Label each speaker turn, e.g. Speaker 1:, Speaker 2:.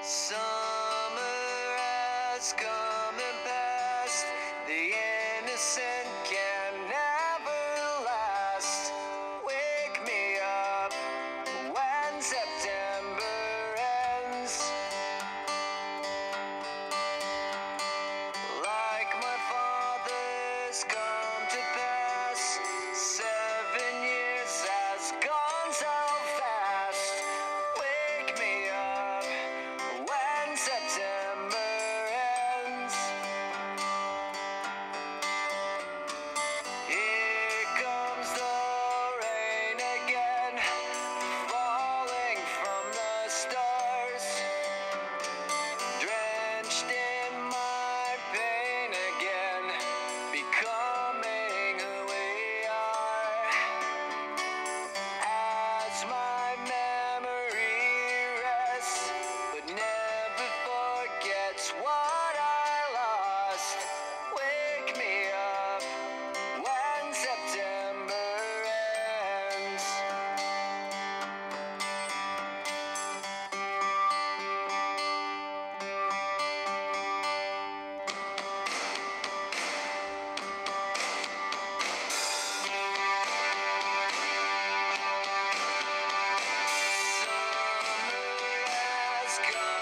Speaker 1: Summer has come and passed. The innocent can never last. Wake me up when September ends. Like my father's come to pass, 7 years has gone so fast. Wake me up when September ends. Here comes the rain again, falling from the stars, drenched in my pain again, becoming who we are. As my memory rests, but never forgets what I lost. Wake me up when September ends. Summer has come